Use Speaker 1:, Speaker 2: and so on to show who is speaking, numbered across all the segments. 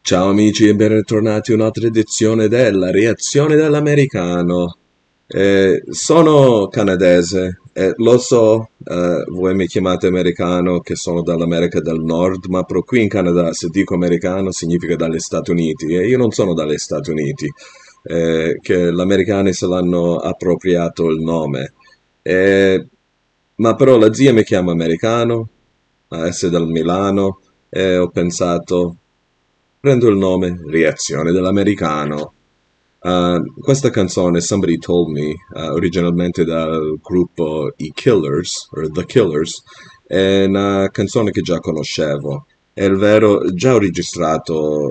Speaker 1: Ciao amici e ben rittornati a un'altra edizione della reazione dell'americano. Sono canadese e lo so, voi mi chiamate americano che sono dall'America del Nord, ma però qui in Canada se dico americano significa dagli Stati Uniti e io non sono dagli Stati Uniti, che gli americani se l'hanno appropriato il nome. Eh, ma però la zia mi chiama americano, a essere del Milano, e ho pensato, prendo il nome Reazione dell'americano. Questa canzone, Somebody Told Me, originalmente dal gruppo I Killers, o The Killers, è una canzone che già conoscevo. È il vero, già ho registrato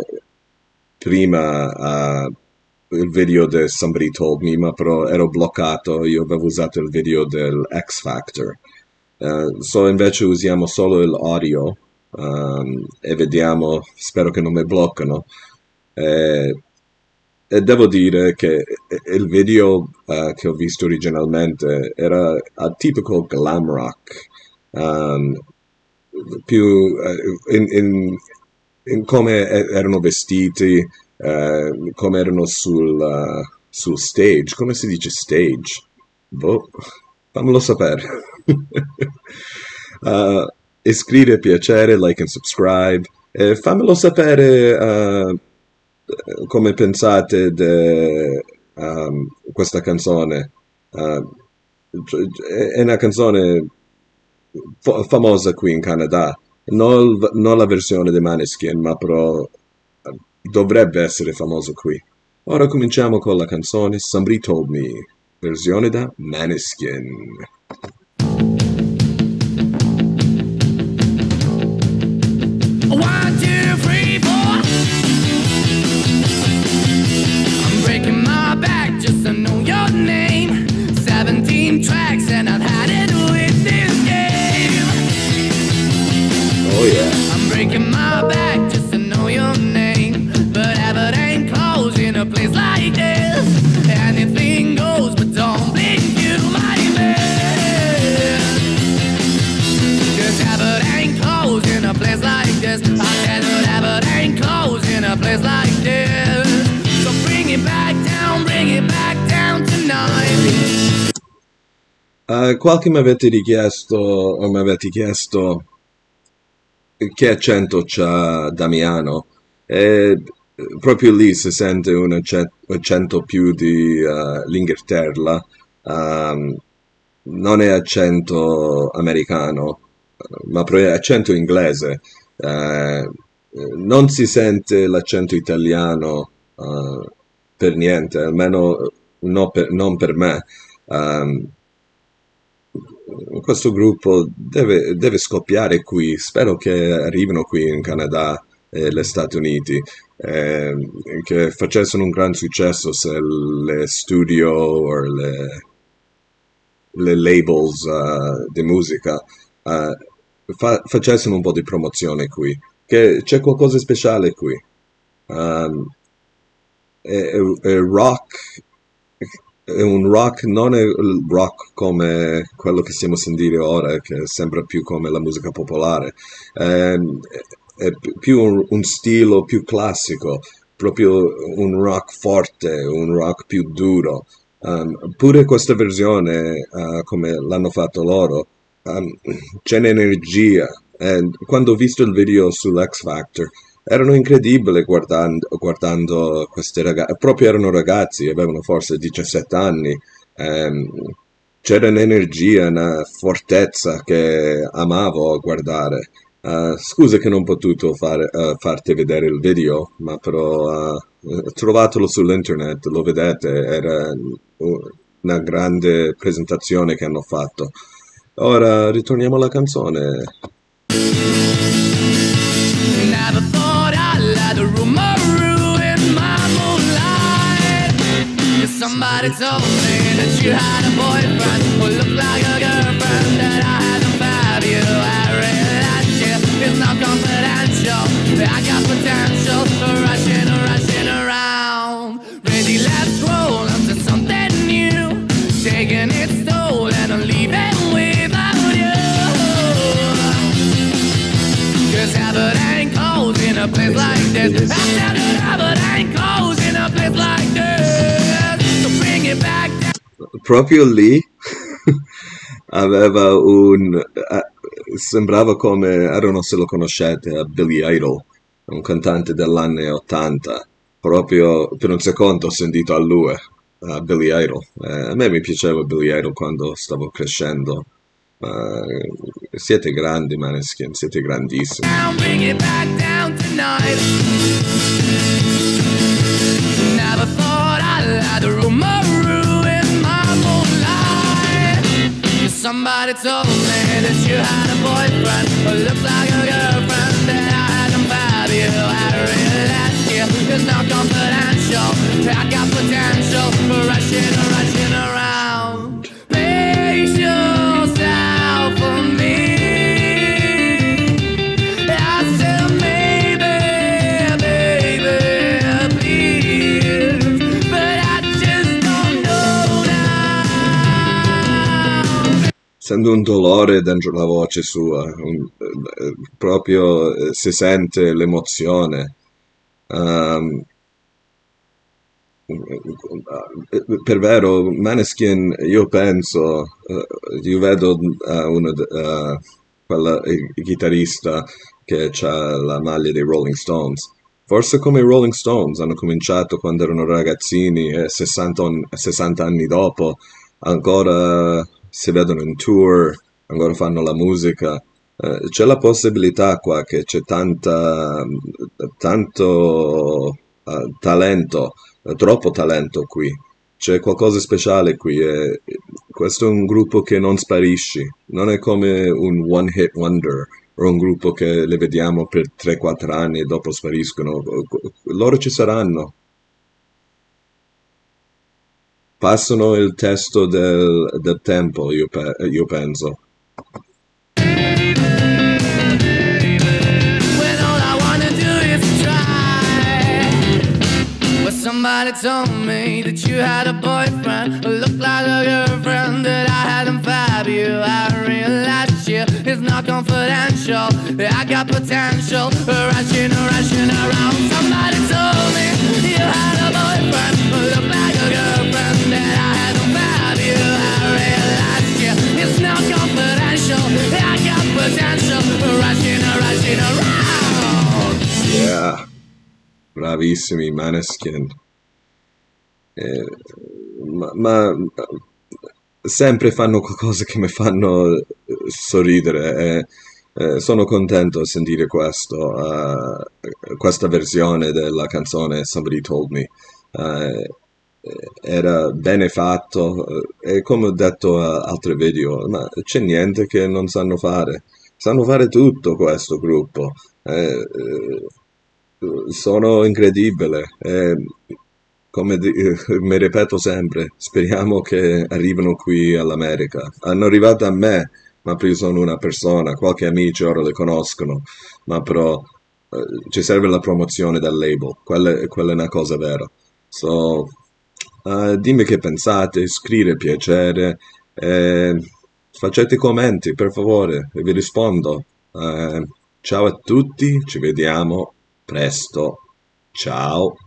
Speaker 1: prima il video di Somebody Told Me, ma però ero bloccato, io avevo usato il video del X Factor. So invece usiamo solo l'audio e vediamo, spero che non mi bloccano. Eh, e devo dire che il video che ho visto originalmente era tipico glam rock, um, più in come erano vestiti, come erano sul stage. Come si dice stage? Boh, fammelo sapere. Iscrivi, piacere, like and subscribe. E fammelo sapere come pensate di questa canzone. È una canzone famosa qui in Canada. Non la versione di Maneskin, ma però dovrebbe essere famoso qui. Ora cominciamo con la canzone Somebody Told Me, versione da Maneskin.
Speaker 2: One, two, three, four. I'm breaking my back just to know your name. 17 tracks and I've had it with this game.
Speaker 1: Oh yeah.
Speaker 2: I'm breaking my back just to know your name. But heaven ain't closed in a place like this. Anything goes, but don't blink, you my man. 'Cause heaven ain't closed in a place like this. I said that heaven ain't closed in a place like this. So bring it back down tonight.
Speaker 1: Qualche mi avete chiesto che accento c'ha Damiano e proprio lì si sente un accento più di l'Inghilterra, non è accento americano, ma proprio è accento inglese. Non si sente l'accento italiano per niente, almeno non per me. Questo gruppo deve scoppiare qui, spero che arrivino qui in Canada e gli Stati Uniti, che facessero un gran successo se le studio o le labels di musica facessero un po' di promozione qui, che c'è qualcosa di speciale qui. È rock, è un rock, non è il rock come quello che stiamo a sentire ora, che sembra più come la musica popolare. È più un stile più classico, proprio un rock forte, un rock più duro. Pure questa versione, come l'hanno fatto loro, c'è un'energia. Quando ho visto il video sull'X Factor, erano incredibili guardando questi ragazzi, proprio erano ragazzi, avevano forse 17 anni, c'era un'energia, una fortezza che amavo a guardare. Scusa che non ho potuto farti vedere il video, ma però trovatelo sull'internet, lo vedete, era una grande presentazione che hanno fatto. Ora ritorniamo alla canzone.
Speaker 2: Never thought I'd let a rumor ruin my moonlight. If somebody told me that you had a boyfriend who looked like a girlfriend that I had to have you, I really like you. It's not confidential. I got potential, rushing around. Ready, let's roll onto something new. Taking its toll and I'm leaving without you. 'Cause heaven ain't cold in a place like this. I tell
Speaker 1: proprio lì aveva sembrava come, I don't know se lo conoscete, Billy Idol, un cantante dell'anni 80. Proprio per un secondo ho sentito a lui, a Billy Idol. A me mi piaceva Billy Idol quando stavo crescendo. Siete grandi, Maneskin, siete grandissimi.
Speaker 2: Down, bring it back down tonight. Never thought I'd let a rumor ruin my moonlight. Somebody told me that you had a boyfriend who looked like a girlfriend, that I had them bad you. I realized you is not confidential. I got potential for rushing around. Pace yourself for me. I said maybe, baby, please, but I just don't know now.
Speaker 1: Sento un dolore dentro la voce sua, proprio si sente l'emozione. Ehm, per vero, Maneskin, io penso, io vedo il chitarrista che ha la maglia dei Rolling Stones. Forse come i Rolling Stones hanno cominciato quando erano ragazzini e 60 anni dopo ancora si vedono in tour, ancora fanno la musica. C'è la possibilità qua che c'è tanto talento, troppo talento qui. C'è qualcosa di speciale qui e questo è un gruppo che non sparisce, non è come un one hit wonder o un gruppo che le vediamo per 3-4 anni e dopo spariscono. Loro ci saranno. Passano il testo del tempo, io penso.
Speaker 2: When all I wanna do is try. Well, somebody told me that you had a boyfriend who looked like a girlfriend, that I hadn't fab you. I realized you is not confidential. I got potential, rushing around. Somebody told me you had a boyfriend who looked like a girlfriend, that I hadn't fab you. I realized you is not confidential. I got potential, rushing around.
Speaker 1: Yeah, bravissimi Maneskin. Ma sempre fanno qualcosa che mi fanno sorridere e sono contento di sentire questa versione della canzone Somebody Told Me. Eh, Era bene fatto e come ho detto a altri video, ma c'è niente che non sanno fare tutto questo gruppo. Sono incredibili. Come mi ripeto sempre, speriamo che arrivino qui all'America. Hanno arrivato a me, ma io sono una persona, qualche amici ora le conoscono, ma però ci serve la promozione del label, quella è una cosa vera. So, dimmi che pensate, scrivete piacere, facete commenti per favore e vi rispondo. Ciao a tutti, ci vediamo presto. Ciao.